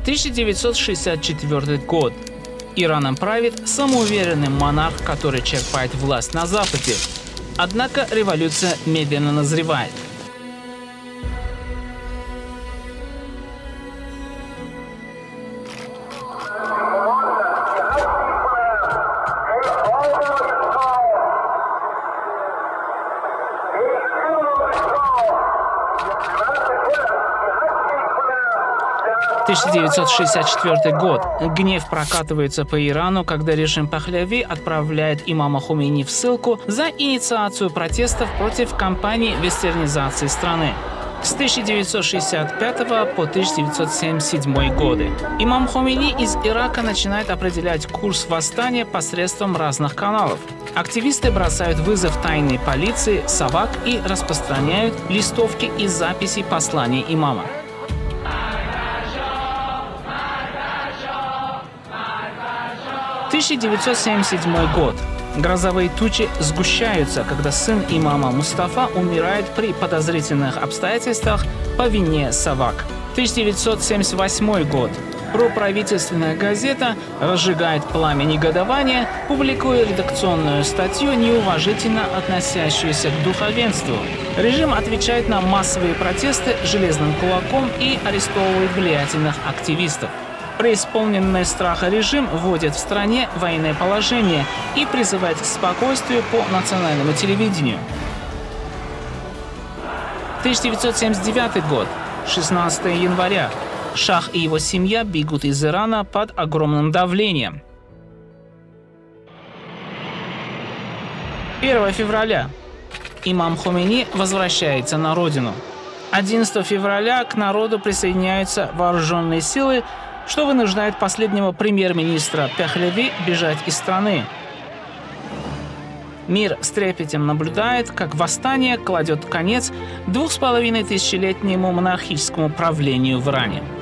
1964 год. Ираном правит самоуверенный монарх, который черпает власть на Западе. Однако революция медленно назревает. В 1964 год. Гнев прокатывается по Ирану, когда режим Пахлеви отправляет имама Хомейни в ссылку за инициацию протестов против кампании вестернизации страны. С 1965 по 1977 годы. Имам Хомейни из Ирака начинает определять курс восстания посредством разных каналов. Активисты бросают вызов тайной полиции, Савак и распространяют листовки и записи посланий имама. 1977 год. Грозовые тучи сгущаются, когда сын имама Мустафа умирает при подозрительных обстоятельствах по вине Савак. 1978 год. Проправительственная газета разжигает пламя негодования, публикуя редакционную статью, неуважительно относящуюся к духовенству. Режим отвечает на массовые протесты железным кулаком и арестовывает влиятельных активистов. Преисполненный страха режим вводит в стране военное положение и призывает к спокойствию по национальному телевидению. 1979 год, 16 января. Шах и его семья бегут из Ирана под огромным давлением. 1 февраля. Имам Хомейни возвращается на родину. 11 февраля к народу присоединяются вооруженные силы, что вынуждает последнего премьер-министра Пахлеви бежать из страны. Мир с трепетом наблюдает, как восстание кладет конец 2500-летнему монархическому правлению в Иране.